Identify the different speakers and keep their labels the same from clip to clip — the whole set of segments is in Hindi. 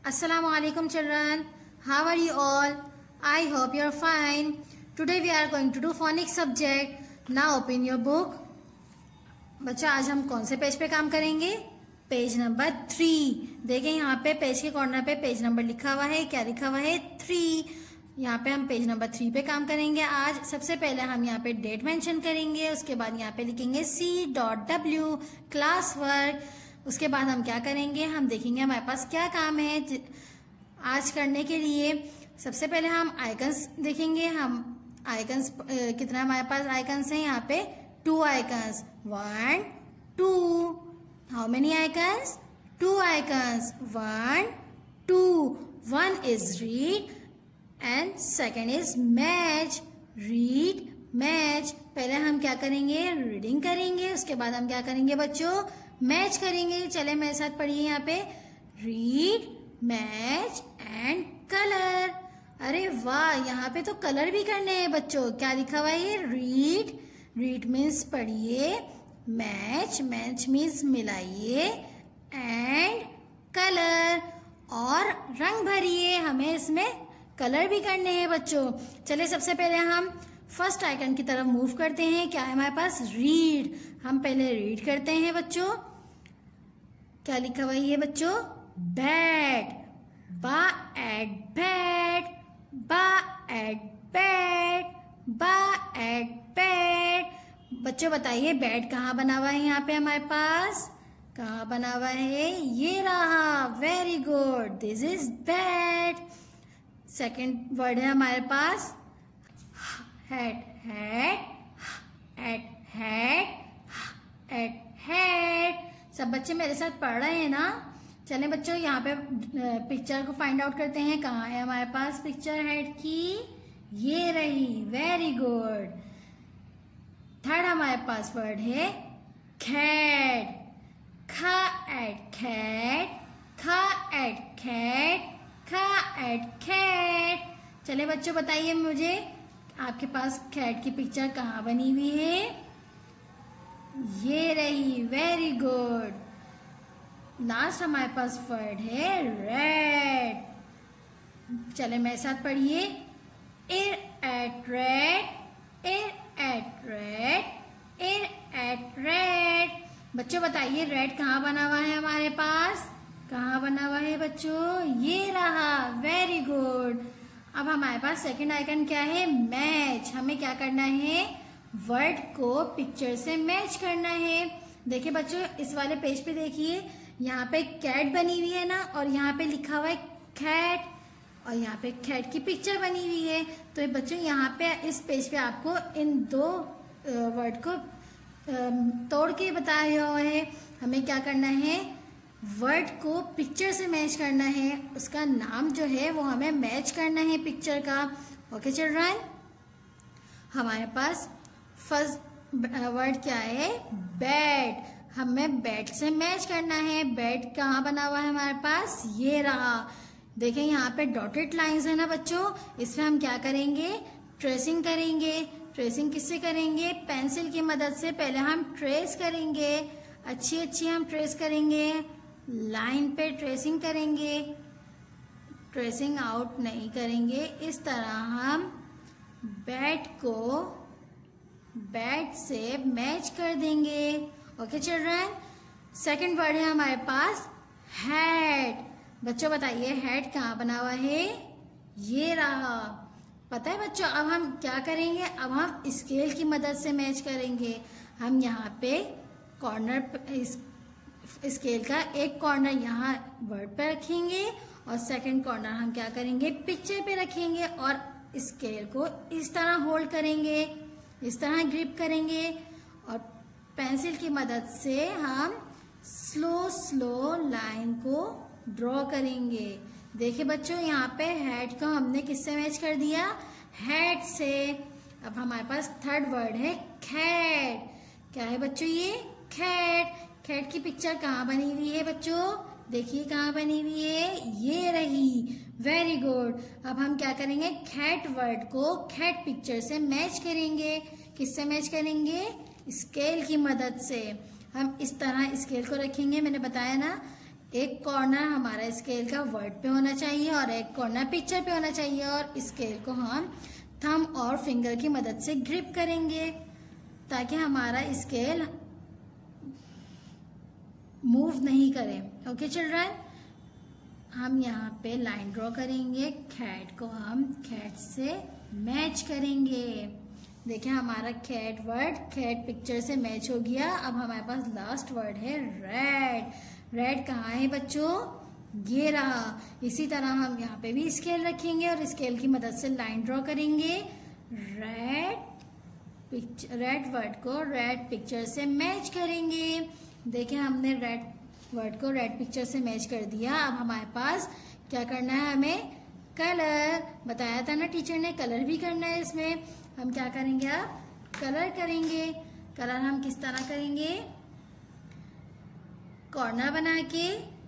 Speaker 1: Assalamu alaikum children. How are you all? I hope you are fine. Today we are going to do phonics subject. Now open your book. बच्चों आज हम कौन से पेज पे काम करेंगे? Page number 3। देखें यहाँ पे पेज के कॉर्नर पे पेज नंबर लिखा हुआ है। क्या लिखा हुआ है? 3। यहाँ पे हम पेज नंबर 3 पे काम करेंगे आज। सबसे पहले हम यहाँ पे डेट मेंशन करेंगे, उसके बाद यहाँ पे लिखेंगे C.W क्लास वर्क। उसके बाद हम क्या करेंगे, हम देखेंगे हमारे पास क्या काम है आज करने के लिए। सबसे पहले हम आइकन्स देखेंगे। हम आइकन्स कितना हमारे पास आइकन्स हैं यहाँ पे? 2 icons. 1 2। How many icons? 2 icons. 1 2। 1 is read and second is match। read match। पहले हम क्या करेंगे? रीडिंग करेंगे। उसके बाद हम क्या करेंगे बच्चों? मैच करेंगे। चले मेरे साथ पढ़िए यहाँ पे। Read match and colour. अरे वाह, यहाँ पे तो कलर भी करने हैं बच्चों। क्या लिखा हुआ है? रीड। रीड मीन्स पढ़िए, मैच मैच मीन्स मिलाइए, एंड कलर और रंग भरिए। हमें इसमें कलर भी करने हैं बच्चों। चलिए सबसे पहले हम फर्स्ट आइकन की तरफ मूव करते हैं। क्या है हमारे पास? रीड। हम पहले रीड करते हैं बच्चों। क्या लिखा हुआ है बच्चों? बैट। बा एट बैट। बा एट बैट। बा एट बैट। बच्चों बताइए बैट कहाँ बना हुआ है? यहाँ पे हमारे पास कहाँ बना हुआ है? ये रहा। Very good, this is bat. Second word है हमारे पास head. Head at head at head. सब बच्चे मेरे साथ पढ़ रहे हैं ना? चलें बच्चों यहाँ पे पिक्चर को फाइंड आउट करते हैं। कहाँ है हमारे पास पिक्चर हेड की? ये रही। Very good. थर्ड हमारे पास वर्ड है कैट। खा एट कैट। खा एट कैट। खा एट कैट। चले बच्चों बताइए मुझे, आपके पास कैट की पिक्चर कहाँ बनी हुई है? ये रही। Very good. लास्ट हमारे पास वर्ड है रेड। चले मेरे साथ पढ़िए। एर एट रेड। एर एट रेड। एर एट रेड। बच्चों बताइए रेड कहाँ बना हुआ है हमारे पास? कहाँ बना हुआ है बच्चों? ये रहा। Very good. अब हमारे पास सेकंड आइकन क्या है? मैच। हमें क्या करना है? वर्ड को पिक्चर से मैच करना है। देखिए बच्चों इस वाले पेज पे देखिए, यहाँ पे कैट बनी हुई है ना, और यहाँ पे लिखा हुआ है कैट, और यहाँ पे कैट की पिक्चर बनी हुई है। तो बच्चों यहाँ पे इस पेज पे आपको इन दो वर्ड को तोड़ के बताया हुआ है। हमें क्या करना है? वर्ड को पिक्चर से मैच करना है। उसका नाम जो है वो हमें मैच करना है पिक्चर का। ओके चिल्ड्रन, हमारे पास फर्स्ट वर्ड क्या है? बैट। हमें बैट से मैच करना है। बैट कहाँ बना हुआ है हमारे पास? ये रहा। देखें यहाँ पे डॉटेड लाइंस है ना बच्चों, इसमें हम क्या करेंगे? ट्रेसिंग करेंगे। ट्रेसिंग किससे करेंगे? पेंसिल की मदद से पहले हम ट्रेस करेंगे। अच्छी अच्छी हम ट्रेस करेंगे, लाइन पे ट्रेसिंग करेंगे, ट्रेसिंग आउट नहीं करेंगे। इस तरह हम बैट को बैट से मैच कर देंगे। ओके चिल्ड्रन, सेकंड वर्ड है हमारे पास हेड। बच्चों बताइए हेड कहाँ बना हुआ है? ये रहा। पता है बच्चों अब हम क्या करेंगे? अब हम स्केल की मदद से मैच करेंगे। हम यहाँ पे कॉर्नर स्केल का एक कॉर्नर यहाँ वर्ड पे रखेंगे, और सेकंड कॉर्नर हम क्या करेंगे? पिक्चर पे रखेंगे, और स्केल को इस तरह होल्ड करेंगे, इस तरह ग्रिप करेंगे, और पेंसिल की मदद से हम स्लो स्लो लाइन को ड्रॉ करेंगे। देखिए बच्चों यहाँ पे हेड को हमने किससे मैच कर दिया? हेड से। अब हमारे पास थर्ड वर्ड है कैट। क्या है बच्चों ये? कैट। कैट की पिक्चर कहाँ बनी हुई है बच्चों? देखिए कहाँ बनी हुई है? ये रही। Very good. अब हम क्या करेंगे? कैट वर्ड को कैट पिक्चर से मैच करेंगे। किससे मैच करेंगे? स्केल की मदद से। हम इस तरह स्केल को रखेंगे, मैंने बताया ना, एक कॉर्नर हमारा स्केल का वर्ड पे होना चाहिए और एक कॉर्नर पिक्चर पे होना चाहिए, और स्केल को हम थंब और फिंगर की मदद से ग्रिप करेंगे ताकि हमारा स्केल मूव नहीं करे। ओके चिल्ड्रन, हम यहाँ पे लाइन ड्रॉ करेंगे, कैट को हम कैट से मैच करेंगे। देखिए हमारा कैट वर्ड कैट पिक्चर से मैच हो गया। अब हमारे पास लास्ट वर्ड है रेड। रेड कहाँ है बच्चों? ये रहा। इसी तरह हम यहाँ पे भी स्केल रखेंगे और स्केल की मदद से लाइन ड्रॉ करेंगे। रेड वर्ड को रेड पिक्चर से मैच करेंगे। देखिए हमने रेड वर्ड को रेड पिक्चर से मैच कर दिया। अब हमारे पास क्या करना है, हमें कलर बताया था ना टीचर ने, कलर भी करना है। इसमें हम क्या करेंगे, अब कलर करेंगे। कलर हम किस तरह करेंगे, कॉर्नर बना के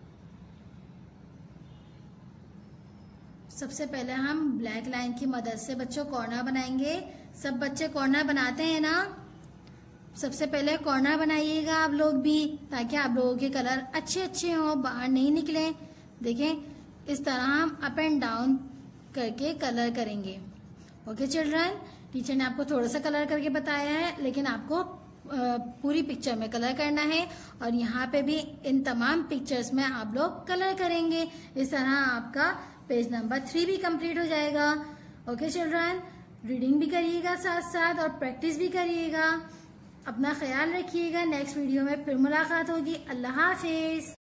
Speaker 1: सबसे पहले हम ब्लैक लाइन की मदद से बच्चों कॉर्नर बनाएंगे। सब बच्चे कॉर्नर बनाते हैं ना? सबसे पहले कॉर्नर बनाइएगा आप लोग भी, ताकि आप लोगों के कलर अच्छे अच्छे हों, बाहर नहीं निकले। देखें इस तरह हम अप एंड डाउन करके कलर करेंगे। ओके चिल्ड्रन, टीचर ने आपको थोड़ा सा कलर करके बताया है, लेकिन आपको पूरी पिक्चर में कलर करना है। और यहाँ पे भी इन तमाम पिक्चर्स में आप लोग कलर करेंगे। इस तरह आपका पेज नंबर 3 भी कंप्लीट हो जाएगा। ओके चिल्ड्रन, रीडिंग भी करिएगा साथ साथ और प्रैक्टिस भी करिएगा। अपना ख्याल रखिएगा। नेक्स्ट वीडियो में फिर मुलाकात होगी। अल्लाह हाफिज।